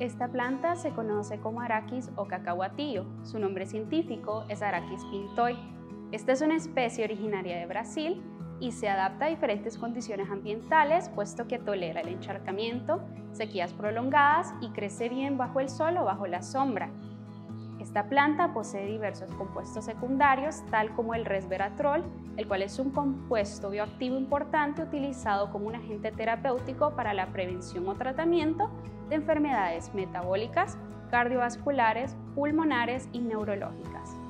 Esta planta se conoce como Arachis o cacahuatillo. Su nombre científico es Arachis pintoi. Esta es una especie originaria de Brasil y se adapta a diferentes condiciones ambientales, puesto que tolera el encharcamiento, sequías prolongadas y crece bien bajo el sol o bajo la sombra. Esta planta posee diversos compuestos secundarios, tal como el resveratrol, el cual es un compuesto bioactivo importante utilizado como un agente terapéutico para la prevención o tratamiento de enfermedades metabólicas, cardiovasculares, pulmonares y neurológicas.